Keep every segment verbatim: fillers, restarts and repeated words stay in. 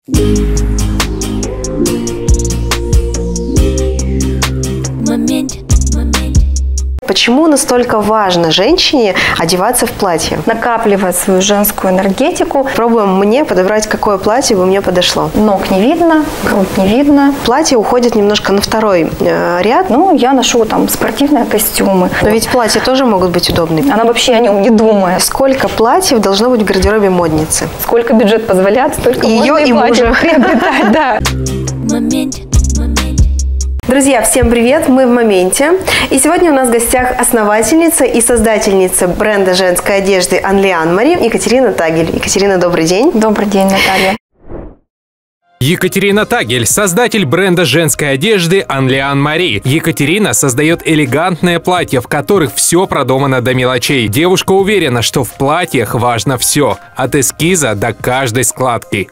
Почему настолько важно женщине одеваться в платье? Накапливать свою женскую энергетику. Пробуем мне подобрать, какое платье бы мне подошло. Ног не видно, грудь не видно. Платье уходит немножко на второй э, ряд. Ну, я ношу там спортивные костюмы. Но ведь платья тоже могут быть удобными. Она вообще о нем не думает. Сколько платьев должно быть в гардеробе модницы? Сколько бюджет позволяет, столько ее можно и и платье мужа приобретать, да. Друзья, всем привет! Мы в моменте. И сегодня у нас в гостях основательница и создательница бренда женской одежды Анлиан Мари Екатерина Тагель. Екатерина, добрый день. Добрый день, Наталья. Екатерина Тагель – создатель бренда женской одежды Анлиан Мари. Екатерина создает элегантные платья, в которых все продумано до мелочей. Девушка уверена, что в платьях важно все – от эскиза до каждой складки.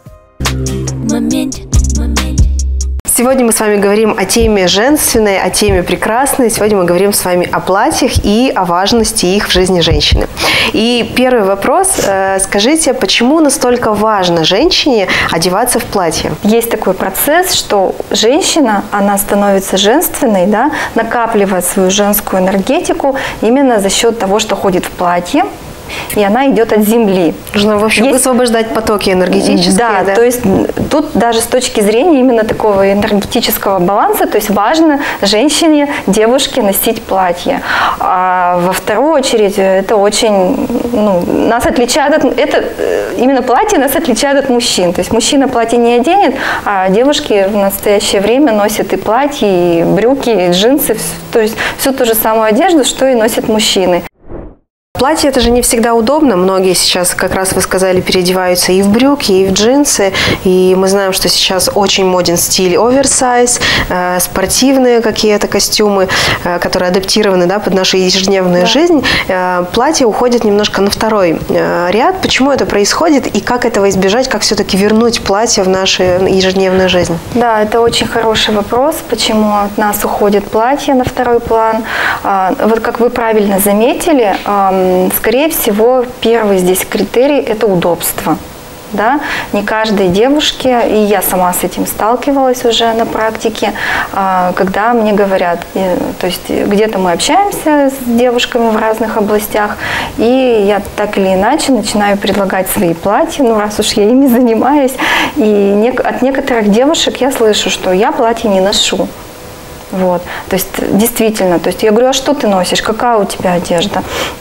Сегодня мы с вами говорим о теме женственной, о теме прекрасной. Сегодня мы говорим с вами о платьях и о важности их в жизни женщины. И первый вопрос. Скажите, почему настолько важно женщине одеваться в платье? Есть такой процесс, что женщина, она становится женственной, да, накапливает свою женскую энергетику именно за счет того, что ходит в платье. И она идет от земли. Нужно вообще есть... высвобождать потоки энергетические. Да, да, то есть тут даже с точки зрения именно такого энергетического баланса, то есть важно женщине, девушке носить платье. А во вторую очередь это очень, ну, нас отличает от, это именно платье нас отличает от мужчин. То есть мужчина платье не оденет, а девушки в настоящее время носят и платья, и брюки, и джинсы, то есть всю ту же самую одежду, что и носят мужчины. Платье – это же не всегда удобно. Многие сейчас, как раз вы сказали, переодеваются и в брюки, и в джинсы. И мы знаем, что сейчас очень моден стиль оверсайз, э, спортивные какие-то костюмы, э, которые адаптированы, да, под нашу ежедневную да. жизнь. Э, платье уходит немножко на второй э, ряд. Почему это происходит и как этого избежать, как все-таки вернуть платье в нашу ежедневную жизнь? Да, это очень хороший вопрос. Почему от нас уходит платье на второй план? Э, вот как вы правильно заметили, э, скорее всего, первый здесь критерий – это удобство. Да? Не каждой девушке, и я сама с этим сталкивалась уже на практике, когда мне говорят, то есть где-то мы общаемся с девушками в разных областях, и я так или иначе начинаю предлагать свои платья, ну раз уж я ими занимаюсь, и от некоторых девушек я слышу, что я платье не ношу. Вот. То есть действительно, то есть я говорю, а что ты носишь, какая у тебя одежда?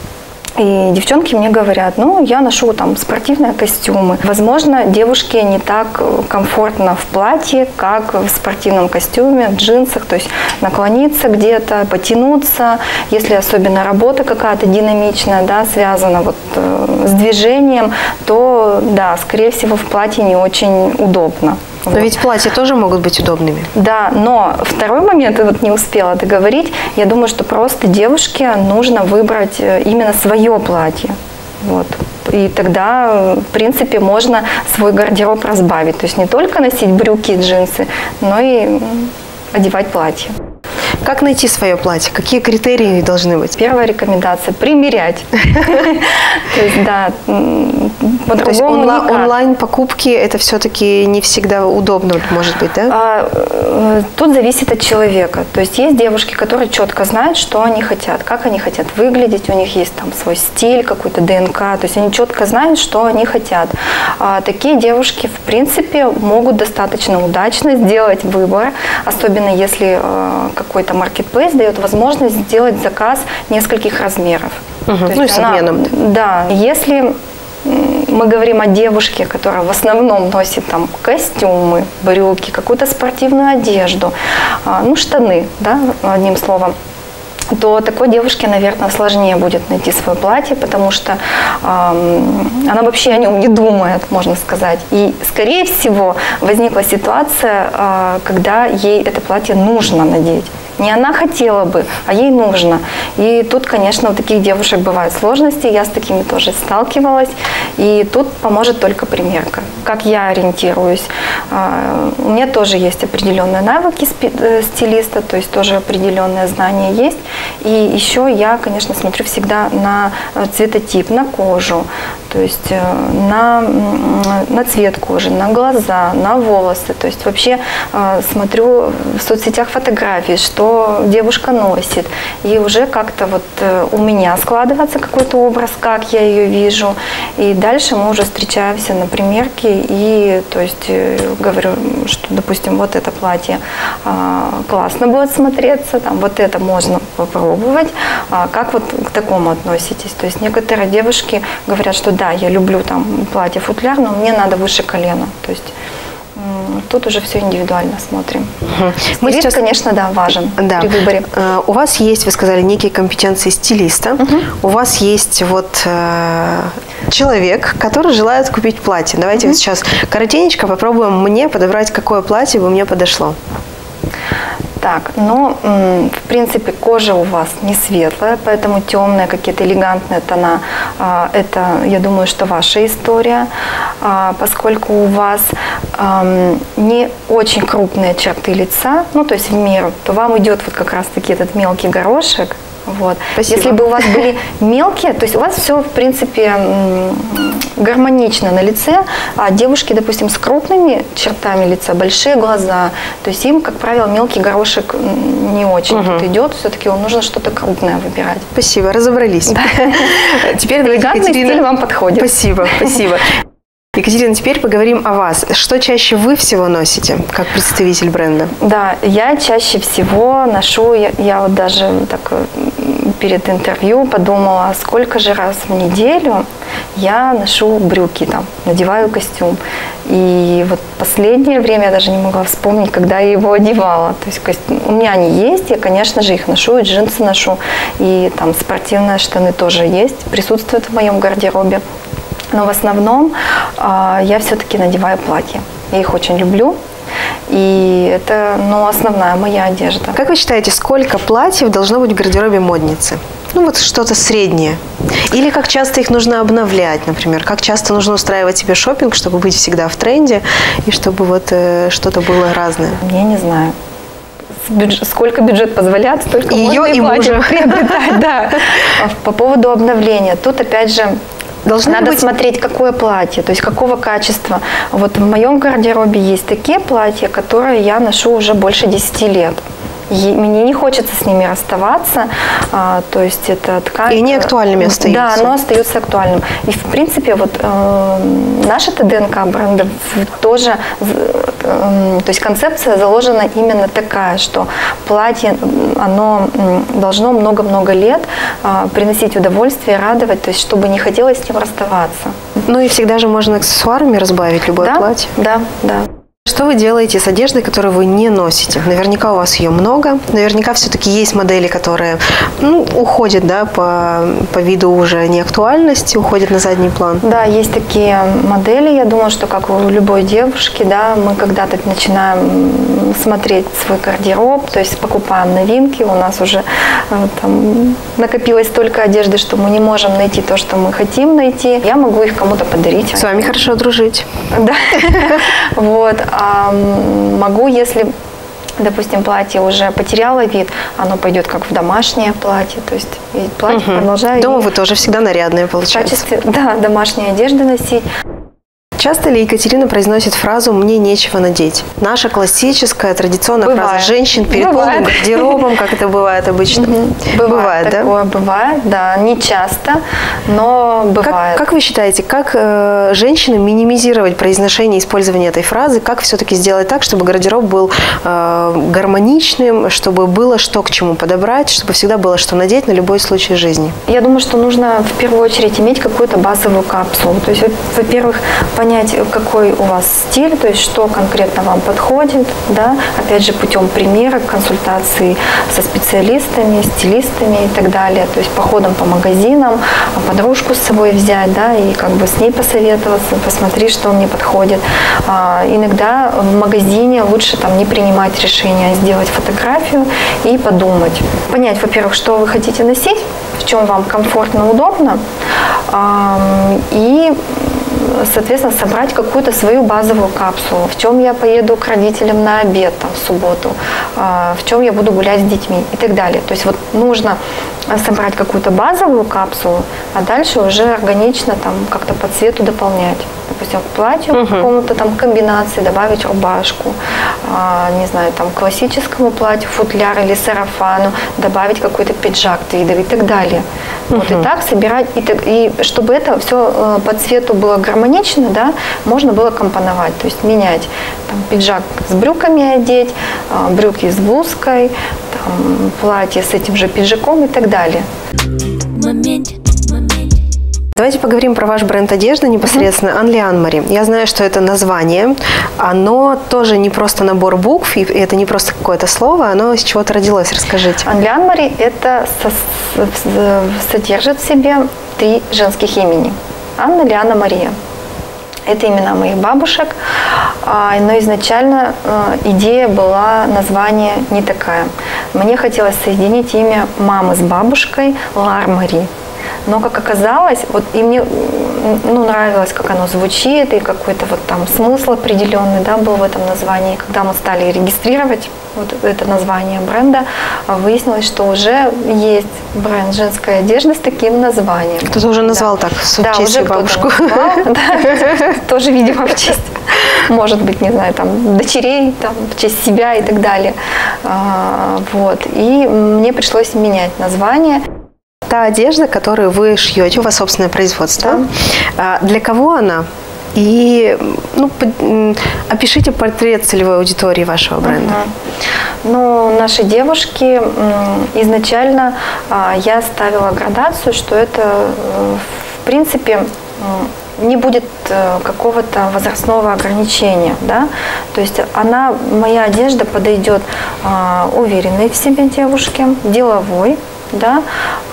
И девчонки мне говорят, ну, я ношу там спортивные костюмы. Возможно, девушке не так комфортно в платье, как в спортивном костюме, в джинсах. То есть наклониться где-то, потянуться. Если особенно работа какая-то динамичная, да, связана вот э, с движением, то, да, скорее всего, в платье не очень удобно. Но вот. Ведь платья тоже могут быть удобными. Да, но второй момент, я вот не успела договорить, я думаю, что просто девушке нужно выбрать именно свое платье. Вот. И тогда, в принципе, можно свой гардероб разбавить. То есть не только носить брюки и джинсы, но и одевать платье. Как найти свое платье? Какие критерии должны быть? Первая рекомендация – примерять. То есть, да, по-другому никак. Онлайн-покупки – это все-таки не всегда удобно, может быть, да? Тут зависит от человека. То есть есть девушки, которые четко знают, что они хотят, как они хотят выглядеть, у них есть там свой стиль, какой-то ДНК, то есть они четко знают, что они хотят. Такие девушки, в принципе, могут достаточно удачно сделать выбор, особенно если какой-то маркетплейс дает возможность сделать заказ нескольких размеров. Угу. Ну и с обменом. Да, если мы говорим о девушке, которая в основном носит там костюмы, брюки, какую-то спортивную одежду, ну штаны, да, одним словом, то такой девушке, наверное, сложнее будет найти свое платье, потому что э, она вообще о нем не думает, можно сказать. И, скорее всего, возникла ситуация, э, когда ей это платье нужно надеть. Не она хотела бы, а ей нужно. И тут, конечно, у таких девушек бывают сложности, я с такими тоже сталкивалась. И тут поможет только примерка. Как я ориентируюсь? У меня тоже есть определенные навыки стилиста, то есть тоже определенные знания есть. И еще я, конечно, смотрю всегда на цветотип, на кожу. то есть на, на цвет кожи, на глаза, на волосы. То есть вообще смотрю в соцсетях фотографии, что девушка носит. И уже как-то вот у меня складывается какой-то образ, как я ее вижу. И дальше мы уже встречаемся на примерке и, то есть, говорю, что, допустим, вот это платье классно будет смотреться, там, вот это можно попробовать. Как вот к такому относитесь? То есть некоторые девушки говорят, что да, я люблю там платье-футляр, но мне надо выше колена. То есть тут уже все индивидуально смотрим. Угу. Мы Стилист, сейчас, конечно, да, важен да. при выборе. У вас есть, вы сказали, некие компетенции стилиста. Угу. У вас есть вот э, человек, который желает купить платье. Давайте угу. вот сейчас коротенечко попробуем мне подобрать, какое платье бы мне подошло. Так, ну, в принципе, кожа у вас не светлая, поэтому темные, какие-то элегантные тона, это, я думаю, что ваша история, поскольку у вас не очень крупные черты лица, ну, то есть в меру, то вам идет вот как раз-таки этот мелкий горошек. Вот. Если бы у вас были мелкие, то есть у вас все, в принципе, гармонично на лице, а девушки, допустим, с крупными чертами лица, большие глаза, то есть им, как правило, мелкий горошек не очень угу. тут идет, все-таки нужно что-то крупное выбирать. Спасибо, разобрались. Да. Теперь элегантный стиль вам подходит. Спасибо, спасибо. Екатерина, теперь поговорим о вас. Что чаще вы всего носите, как представитель бренда? Да, я чаще всего ношу, я, я вот даже так перед интервью подумала, сколько же раз в неделю я ношу брюки, там, надеваю костюм. И вот последнее время я даже не могла вспомнить, когда я его одевала. То есть костюм, у меня они есть, я, конечно же, их ношу, и джинсы ношу, и там спортивные штаны тоже есть, присутствуют в моем гардеробе. Но в основном э, я все-таки надеваю платья. Я их очень люблю. И это, ну, основная моя одежда. Как вы считаете, сколько платьев должно быть в гардеробе модницы? Ну, вот что-то среднее. Или как часто их нужно обновлять, например? Как часто нужно устраивать себе шопинг, чтобы быть всегда в тренде, и чтобы вот э, что-то было разное? Я не знаю. Бюджет, сколько бюджет позволяет, столько ее можно и и платье приобретать. Да. По поводу обновления. Тут, опять же, Должны Надо быть... смотреть, какое платье, то есть какого качества. Вот в моем гардеробе есть такие платья, которые я ношу уже больше десяти лет. И мне не хочется с ними расставаться, а, то есть это ткань... И они актуальными остаются. Да, оно остается актуальным. И в принципе вот э, наша ДНК бренда тоже, э, то есть концепция заложена именно такая, что платье, оно должно много-много лет э, приносить удовольствие, радовать, то есть чтобы не хотелось с ним расставаться. Ну и всегда же можно аксессуарами разбавить любое да? платье. Да, да. Что вы делаете с одеждой, которую вы не носите? Наверняка у вас ее много. Наверняка все-таки есть модели, которые ну, уходят да, по, по виду уже неактуальности, уходят на задний план. Да, есть такие модели. Я думаю, что как у любой девушки, да, мы когда-то начинаем смотреть свой гардероб, то есть покупаем новинки. У нас уже там, накопилось столько одежды, что мы не можем найти то, что мы хотим найти. Я могу их кому-то подарить. С вами хорошо дружить. Да. Вот. А могу, если, допустим, платье уже потеряло вид, оно пойдет как в домашнее платье, то есть и платье угу. продолжаю. Дома вы тоже всегда нарядные, получается. В качестве, да, домашней одежды носить. Часто ли Екатерина произносит фразу «мне нечего надеть»? Наша классическая, традиционная бывает. Фраза женщин перед бывает. полным гардеробом, как это бывает обычно. Бывает, бывает такое, да? Бывает, да, не часто, но бывает. Как, как вы считаете, как э, женщинам минимизировать произношение и использование этой фразы? Как все-таки сделать так, чтобы гардероб был э, гармоничным, чтобы было что к чему подобрать, чтобы всегда было что надеть на любой случай жизни? Я думаю, что нужно в первую очередь иметь какую-то базовую капсулу. То есть, во-первых, понять, какой у вас стиль, то есть что конкретно вам подходит, да, опять же путем примерок, консультаций со специалистами, стилистами и так далее, то есть походом по магазинам, подружку с собой взять, да, и как бы с ней посоветоваться, посмотреть, что мне подходит. А, иногда в магазине лучше там не принимать решение, а сделать фотографию и подумать. Понять, во-первых, что вы хотите носить, в чем вам комфортно, удобно, а, и соответственно, собрать какую-то свою базовую капсулу, в чем я поеду к родителям на обед там, в субботу, в чем я буду гулять с детьми и так далее. То есть вот нужно собрать какую-то базовую капсулу, а дальше уже органично там как-то по цвету дополнять. Допустим, к платью uh-huh. какому-то там комбинации добавить рубашку, а, не знаю, там классическому платью, футляр или сарафану добавить какой-то пиджак твидовый и так далее. Uh-huh. Вот и так собирать, и, так, и чтобы это все по цвету было гармонично, да, можно было компоновать, то есть менять там, пиджак с брюками одеть, брюки с блузкой, там, платье с этим же пиджаком и так далее. Давайте поговорим про ваш бренд одежды непосредственно, mm-hmm. Only Anne-Marie. Я знаю, что это название, оно тоже не просто набор букв, и это не просто какое-то слово, оно из чего-то родилось. Расскажите. Only Anne-Marie это со- содержит в себе три женских имени. Анна, Лиана, Мария. Это имена моих бабушек, но изначально идея была, название не такая. Мне хотелось соединить имя мамы с бабушкой Лар-Мари. Но, как оказалось, вот и мне ну, нравилось, как оно звучит, и какой-то вот там смысл определенный, да, был в этом названии. Когда мы стали регистрировать вот это название бренда, выяснилось, что уже есть бренд женской одежды с таким названием. Кто-то уже назвал да. так, в да, честь уже бабушку. Назвал, да, тоже, видимо, в честь, может быть, не знаю, там, дочерей, там, в честь себя и так далее. Вот. И мне пришлось менять название. Та одежда, которую вы шьете, у вас собственное производство, да. Для кого она? И ну, опишите портрет целевой аудитории вашего бренда. Uh-huh. Ну, наши девушки, изначально я ставила градацию, что это, в принципе, не будет какого-то возрастного ограничения, да, то есть она, моя одежда подойдет уверенной в себе девушке, деловой, да,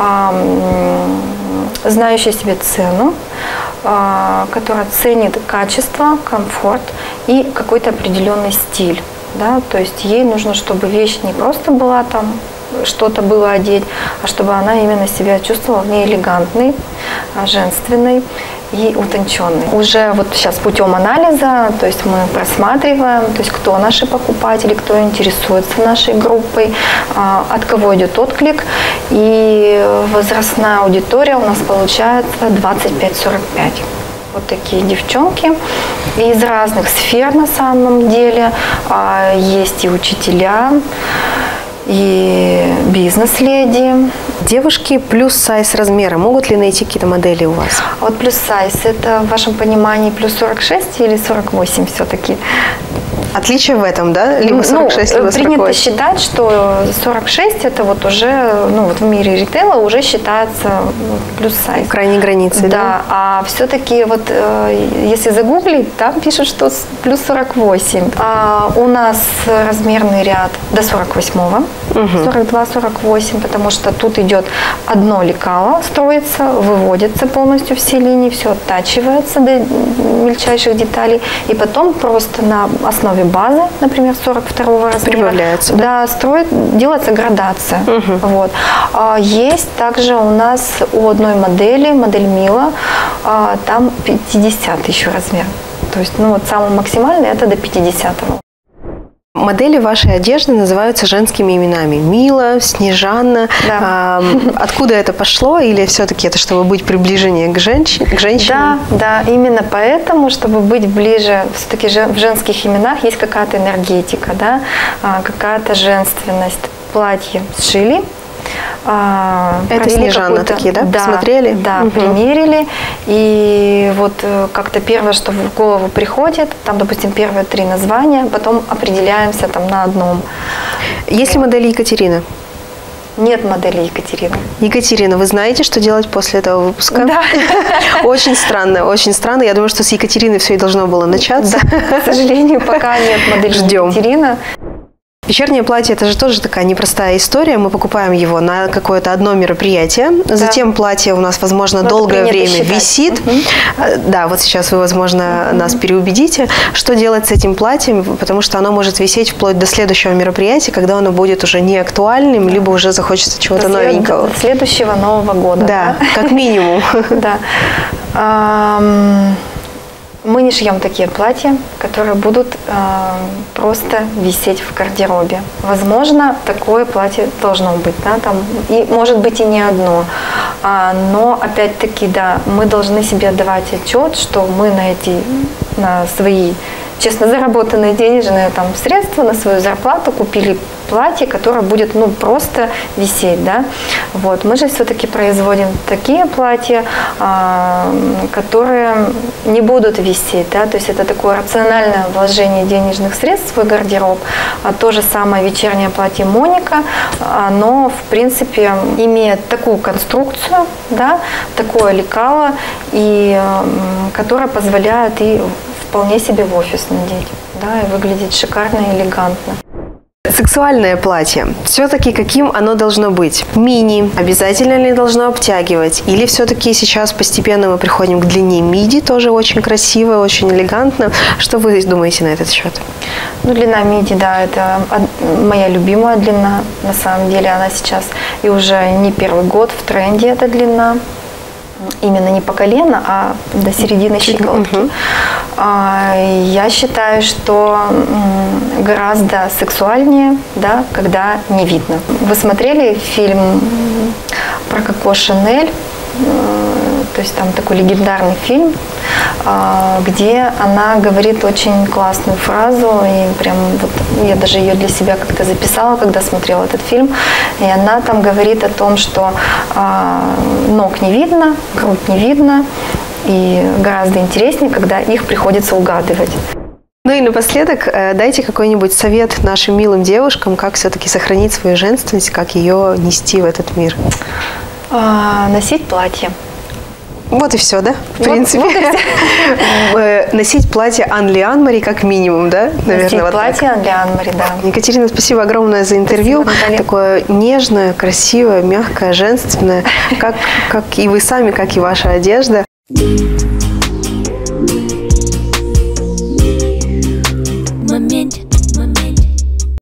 знающей себе цену, которая ценит качество, комфорт и какой-то определенный стиль. Да? То есть ей нужно, чтобы вещь не просто была там, что-то было одеть, а чтобы она именно себя чувствовала в ней элегантной, женственной и утонченной. Уже вот сейчас путем анализа, то есть мы просматриваем, то есть кто наши покупатели, кто интересуется нашей группой, от кого идет отклик, и возрастная аудитория у нас получается двадцать пять сорок пять. Вот такие девчонки из разных сфер на самом деле. Есть и учителя, и бизнес-леди. Девушки плюс сайз размера. Могут ли найти какие-то модели у вас? Вот плюс сайз, это в вашем понимании плюс сорок шесть или сорок восемь все-таки? Отличие в этом, да? Либо сорок шесть, ну, либо сорок восемь. Принято считать, что сорок шесть это вот уже, ну вот в мире ритейла уже считается плюс сайз. Крайней границы, да? Да, а все-таки вот если загуглить, там пишут, что плюс сорок восемь. А у нас размерный ряд до сорок восьмого, угу. сорок два сорок восемь, потому что тут идет одно лекало, строится, выводится полностью все линии, все оттачивается до мельчайших деталей, и потом просто на основе базы, например, сорок второго размера, прибавляется, да? Да, строит, делается градация. Угу. Вот. Есть также у нас у одной модели, модель Мила, там пятидесятый еще размер. То есть, ну вот самый максимальный это до пятидесятого. Модели вашей одежды называются женскими именами. Мила, Снежанна. Да. А, откуда это пошло? Или все-таки это чтобы быть приближеннее к, женщ... к женщинам? Да, да, именно поэтому, чтобы быть ближе, все-таки в женских именах есть какая-то энергетика, да, какая-то женственность. Платье сшили. Это Снежанна такие, да? Да, посмотрели? Да, угу. примерили. И вот как-то первое, что в голову приходит, там, допустим, первые три названия, потом определяемся там на одном. Есть ли модель Екатерина? Нет модели Екатерины. Екатерина, вы знаете, что делать после этого выпуска? Да. Очень странно, очень странно. Я думаю, что с Екатериной все и должно было начаться. Да, к сожалению, пока нет модели Ждем. Екатерина. Вечернее платье – это же тоже такая непростая история. Мы покупаем его на какое-то одно мероприятие. Да. Затем платье у нас, возможно, вот долгое время считать. висит. Угу. Да, вот сейчас вы, возможно, угу. нас переубедите, что делать с этим платьем, потому что оно может висеть вплоть до следующего мероприятия, когда оно будет уже не актуальным, либо уже захочется чего-то до новенького. До следующего Нового года. Да, да? как минимум. Да. Мы не шьем такие платья, которые будут э, просто висеть в гардеробе. Возможно, такое платье должно быть, да, там, и может быть и не одно. А, но опять-таки, да, мы должны себе отдавать отчет, что мы на эти, на свои честно заработанные денежные там средства, на свою зарплату купили платье, которое будет, ну, просто висеть, да. Вот. Мы же все-таки производим такие платья, а, которые не будут висеть, да, то есть это такое рациональное вложение денежных средств в свой гардероб. А то же самое вечернее платье Моника, оно, в принципе, имеет такую конструкцию, да, такое лекало, и, которое позволяет и вполне себе в офис надеть, да, и выглядеть шикарно и элегантно. Сексуальное платье. Все-таки каким оно должно быть? Мини. Обязательно ли должно обтягивать? Или все-таки сейчас постепенно мы приходим к длине миди, тоже очень красиво, очень элегантно. Что вы думаете на этот счет? Ну, длина миди, да, это моя любимая длина. На самом деле она сейчас и уже не первый год в тренде эта длина. Именно не по колено, а до середины щиколотки. Угу. Я считаю, что гораздо сексуальнее, да, когда не видно. Вы смотрели фильм про Коко Шанель? То есть там такой легендарный фильм, где она говорит очень классную фразу, и прям вот я даже ее для себя как-то записала, когда смотрела этот фильм, и она там говорит о том, что ног не видно, грудь не видно, и гораздо интереснее, когда их приходится угадывать. Ну и напоследок дайте какой-нибудь совет нашим милым девушкам, как все-таки сохранить свою женственность, как ее нести в этот мир. А, носить платье. Вот и все, да? В вот, принципе. Вот носить платье Анны Лианмари как минимум, да? Наверное, носить вот платье Анны Лианмари, да. Екатерина, спасибо огромное за интервью. Спасибо, такое нежное, красивое, мягкое, женственное. Как, как и вы сами, как и ваша одежда.